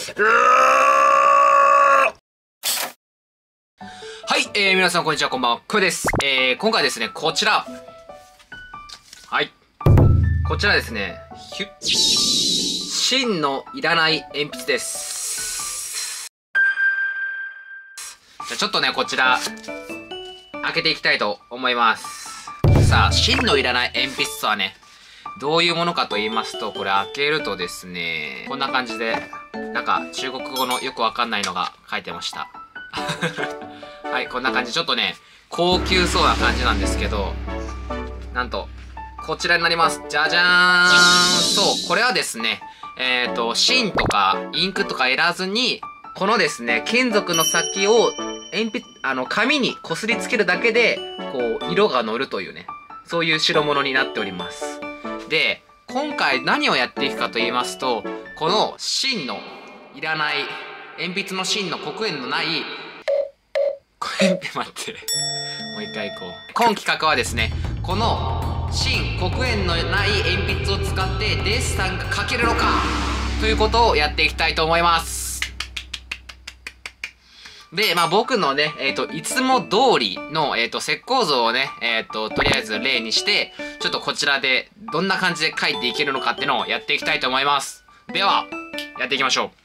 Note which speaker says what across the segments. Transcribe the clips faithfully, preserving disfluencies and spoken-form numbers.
Speaker 1: はい、えー、皆さんこんにちは、こんばんは、くーです。えー、今回ですね、こちら。はい。こちらですね、ヒュッ。芯のいらない鉛筆です。じゃあちょっとね、こちら、開けていきたいと思います。さあ、芯のいらない鉛筆とはね、どういうものかと言いますと、これ開けるとですね、こんな感じで、なんか中国語のよくわかんないのが書いてました。はい、こんな感じ。ちょっとね、高級そうな感じなんですけど、なんと、こちらになります。じゃじゃーん。そう、これはですね、えっと、芯とかインクとかいらずに、このですね、金属の先を鉛筆、あの、紙にこすりつけるだけで、こう、色が乗るというね、そういう代物になっております。で、今回何をやっていくかと言いますと、この芯のいらない、鉛筆の芯の黒鉛のない、これって待って、もう一回行こう。今企画はですね、この芯黒鉛のない鉛筆を使ってデッサンが描けるのかということをやっていきたいと思います。で、まあ僕のね、えっと、いつも通りの、えっと、石膏像をね、えっと、とりあえず例にして、ちょっとこちらでどんな感じで描いていけるのかっていうのをやっていきたいと思います。では、やっていきましょう。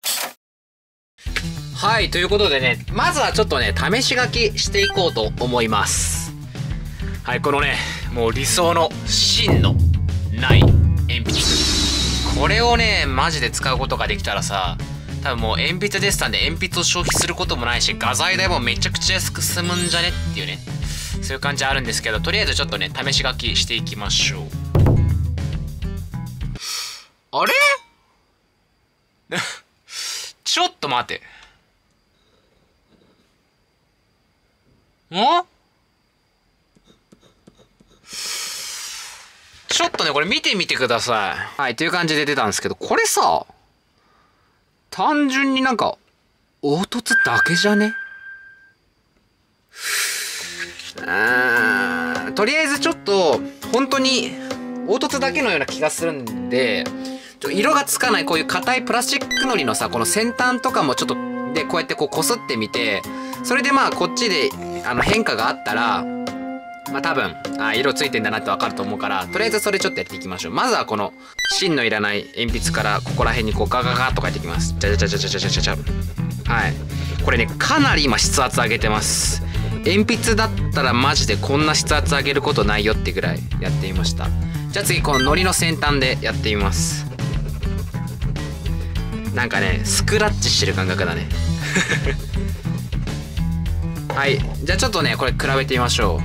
Speaker 1: はい、ということでね、まずはちょっとね、試し書きしていこうと思います。はい、このね、もう理想の芯のない鉛筆。これをね、マジで使うことができたらさ、多分もう鉛筆デッサンで鉛筆を消費することもないし、画材代もめちゃくちゃ安く済むんじゃねっていうね、そういう感じあるんですけど、とりあえずちょっとね、試し書きしていきましょう。あれちょっと待て。んちょっとね、これ見てみてください。はい、という感じで出たんですけど、これさ、単純になんか、凹凸だけじゃね？うーん、とりあえずちょっと、本当に、凹凸だけのような気がするんで、ちょ色がつかないこういう硬いプラスチックのりのさ、この先端とかもちょっと、で、こうやってこう擦ってみて、それでまあこっちで、あの変化があったら、まあ多分、あ、色ついてんだなってわかると思うから、とりあえずそれちょっとやっていきましょう。まずはこの、芯のいらない鉛筆からここら辺にこうガガガッと書いていきます。じゃじゃじゃじゃじゃじゃじゃじゃ。はい。これね、かなり今筆圧上げてます。鉛筆だったらマジでこんな筆圧上げることないよってぐらいやってみました。じゃあ次、この糊の先端でやってみます。なんかね、スクラッチしてる感覚だね。はい。じゃあちょっとね、これ比べてみましょう。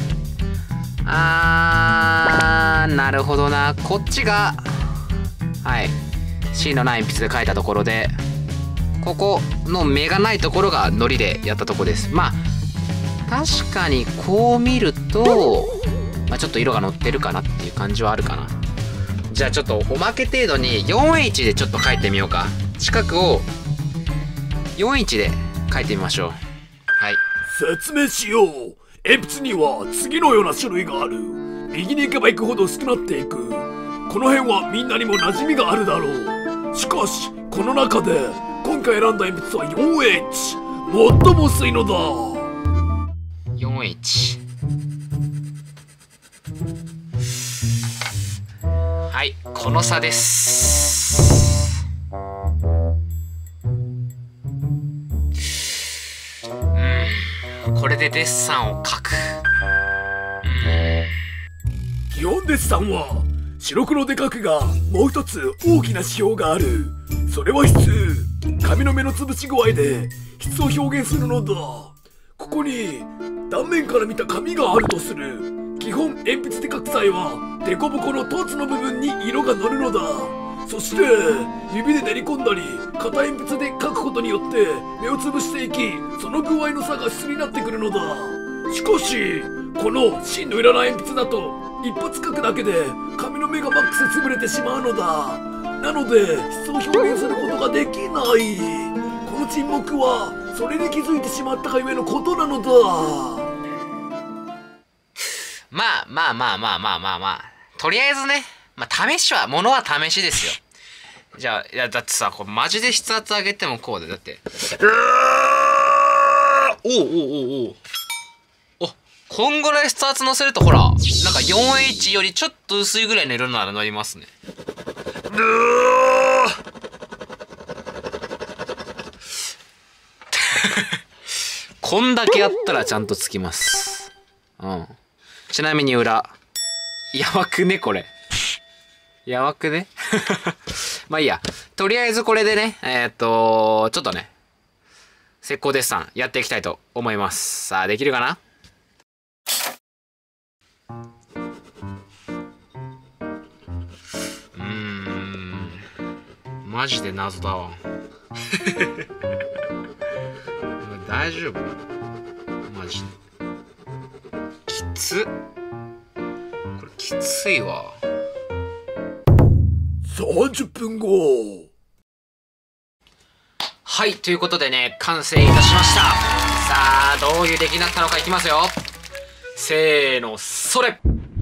Speaker 1: あー、なるほどな。こっちが、はい。芯のない鉛筆で書いたところで、ここの目がないところが糊でやったところです。まあ、確かにこう見ると、まあ、ちょっと色が乗ってるかなっていう感じはあるかな。じゃあちょっとおまけ程度に フォーエイチ でちょっと書いてみようか。近くを フォーエイチ で書いてみましょう。はい。
Speaker 2: 説明しよう。鉛筆には次のような種類がある。右に行けば行くほど薄くなっていく。この辺はみんなにも馴染みがあるだろう。しかしこの中で今回選んだ鉛筆は フォーエイチ、 最も薄いのだ。
Speaker 1: フォーエイチ。 はい、この差です。うん、これでデッサンを描く。
Speaker 2: 基本デッサンは白黒で描くが、もう一つ大きな指標がある。それは質。紙の目の潰し具合で質を表現するのだ。ここに断面から見た紙があるとする。基本鉛筆で描く際は凸凹の凸の部分に色が乗るのだ。そして指で練り込んだり硬鉛筆で描くことによって目を潰していき、その具合の差が質になってくるのだ。しかしこの芯のいらない鉛筆だと一発描くだけで紙の目がマックス潰れてしまうのだ。なので質を表現することができない。この沈黙はそれに気づいてしまったがゆえのことなのだ。
Speaker 1: まあまあまあまあまあまあまあ。とりあえずね、まあ試しは、ものは試しですよ。 じゃあ、いや、だってさ、これマジで筆圧上げてもこうで、だって。おおおおおお。こんぐらい筆圧乗せると、ほら、なんか フォーエイチ よりちょっと薄いぐらいの色なら乗りますね。こんだけやったらちゃんとつきます。うん。ちなみに裏。やばくねこれ。やばくねまあいいや。とりあえずこれでね、えー、っと、ちょっとね、石膏デッサンやっていきたいと思います。さあ、できるかな？うーん。マジで謎だわ。大丈夫？マジで。きつっ。これきついわ。
Speaker 2: さんじゅっぷんご。
Speaker 1: はい、ということでね、完成いたしました。さあ、どういう出来になったのかいきますよ。せーの、それ！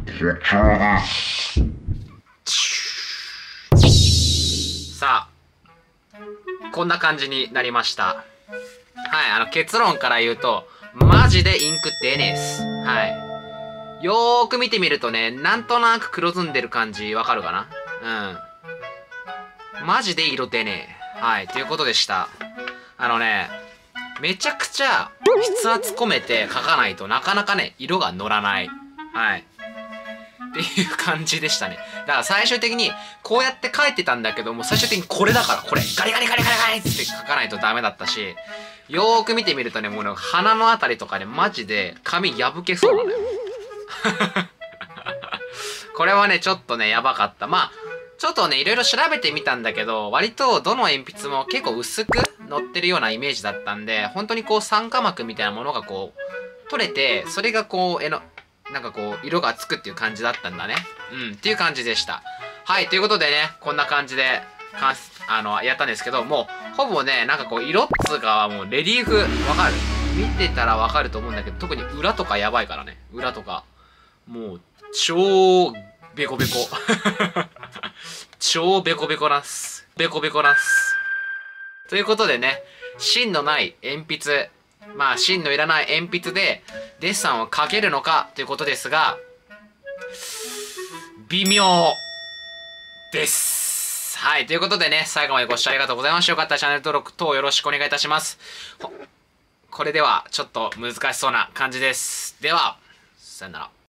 Speaker 1: さあ、こんな感じになりました。はい、あの、結論から言うと、マジでインク出ねえっす。はい。よーく見てみるとね、なんとなく黒ずんでる感じわかるかな？うん。マジで色出ねえ。はい、ということでした。あのね、めちゃくちゃ筆圧込めて描かないとなかなかね、色が乗らない。はい。っていう感じでしたね。だから最終的にこうやって描いてたんだけども、最終的にこれだから、これ。ガリガリガリガリガリって描かないとダメだったし、よーく見てみるとね、もうね、鼻のあたりとかね、マジで髪破けそうなのよ。これはね、ちょっとね、やばかった。まあ、ちょっとね、いろいろ調べてみたんだけど、割とどの鉛筆も結構薄く乗ってるようなイメージだったんで、本当にこう酸化膜みたいなものがこう、取れて、それがこう、絵の、なんかこう、色がつくっていう感じだったんだね。うん、っていう感じでした。はい、ということでね、こんな感じで、かんあの、やったんですけど、もう、ほぼね、なんかこう、色っつうかはもう、レリーフ、わかる？見てたらわかると思うんだけど、特に裏とかやばいからね。裏とか。もう、超、ベコベコ。超ベコベコなんす。ベコベコなんす。ということでね、芯のない鉛筆、まあ芯のいらない鉛筆でデッサンを描けるのかということですが、微妙です。はい、ということでね、最後までご視聴ありがとうございました。よかったらチャンネル登録等よろしくお願いいたします。これではちょっと難しそうな感じです。では、さよなら。